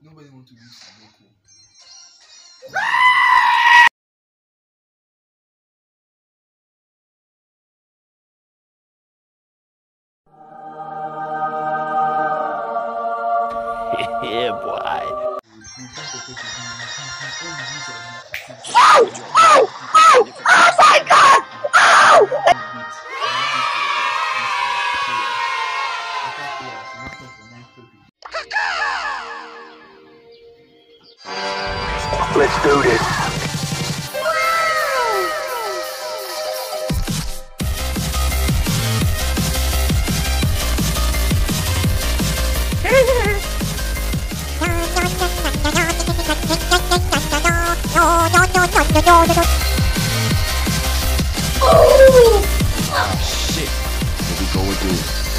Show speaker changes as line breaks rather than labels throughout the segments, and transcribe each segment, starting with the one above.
Nobody wants to lose to Loco.
Yeah, boy.
Oh! Oh! Oh! Oh my God! Oh!
Let's do this.
Oh
shit. Here we go again.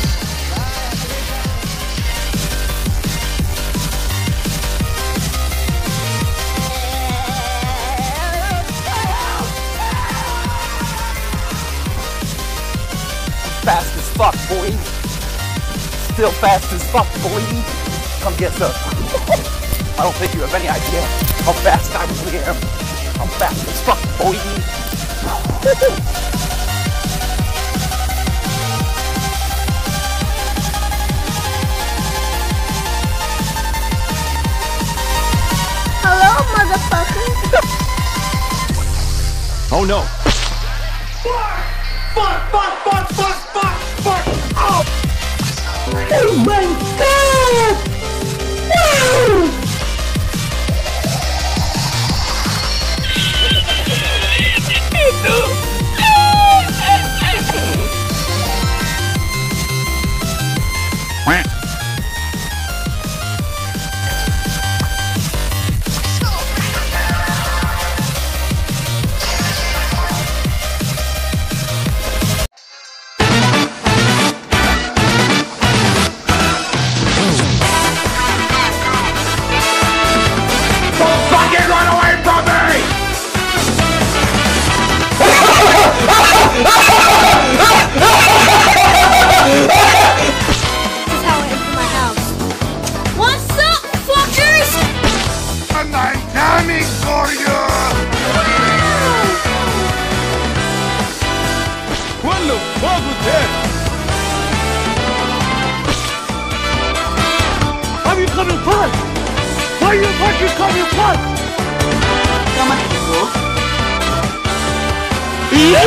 Fast as fuck, boy. Still fast as fuck, boy. Come get some. I don't think you have any idea how fast I really am. I'm fast as fuck, boy.
Hello, motherfucker.
Oh no.
Fuck! Oh! Oh my God! No!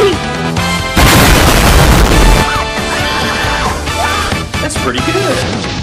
That's pretty good.